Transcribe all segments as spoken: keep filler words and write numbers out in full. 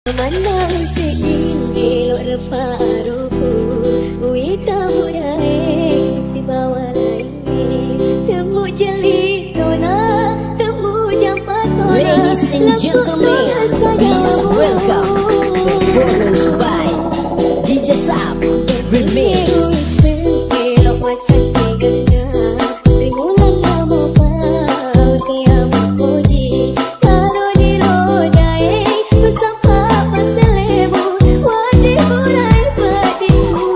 Memandang seinggi elok repa aruku, wita budaya si bawa laingnge. Temu jeli dona, temu jampat tona. Ladies and gentlemen, please welcome performance by D J Sap Remix. Elok macam tiganya, trimulan nama paut kaya mukoji. Taruh di rodai, bersama paselebu, wadi burai patimu.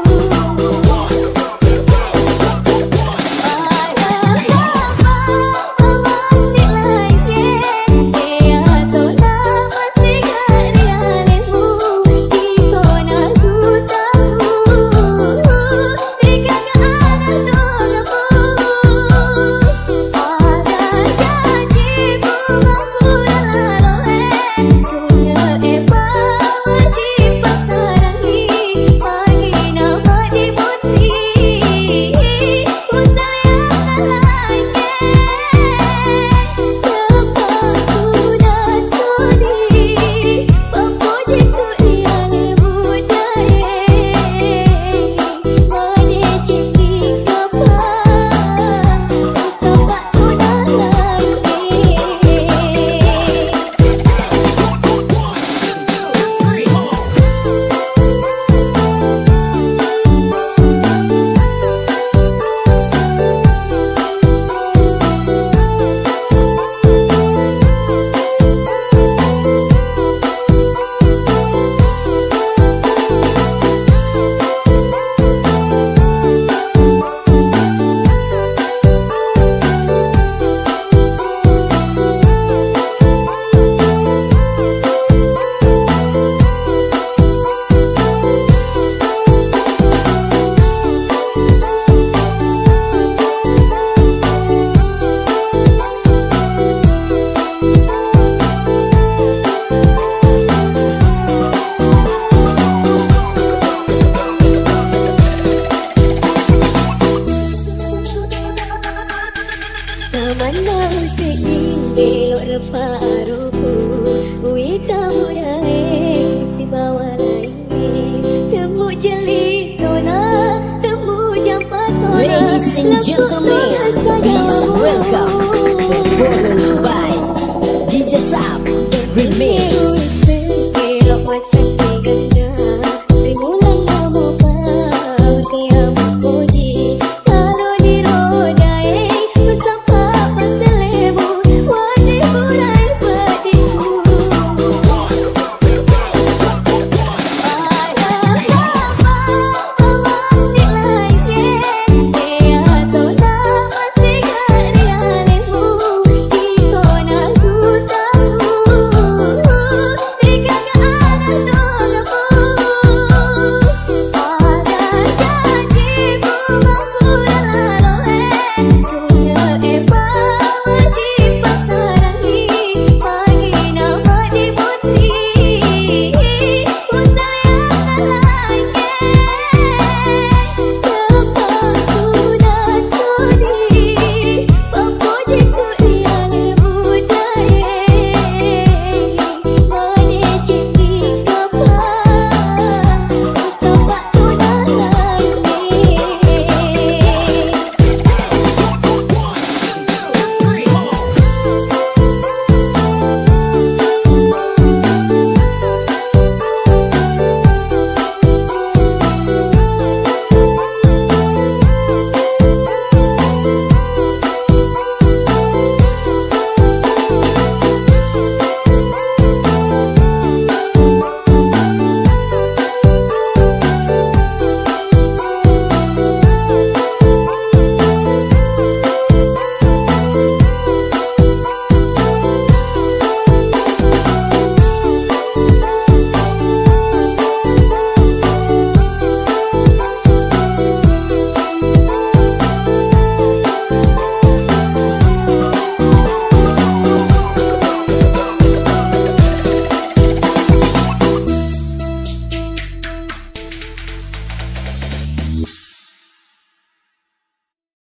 Ada apa awak ni laingnge, dia tona masih gari alemu. Jika nak ku tahu, tinggalnya anak tolongmu. Ada janji bunga pura lalu sunga epa wajib pasarangi. Pagi nama di putri, putar yang lainnya. Tempat sudah sudi, pemuji ku ia lebudaya. Made citi kapal, usapak tunang laingnge. Memandang seinggi elok repa aruku, wita budaya si bawa laingnge. Temu jeli dona, temu jampat tona. Ladies and gentlemen, please welcome performance by D J Sap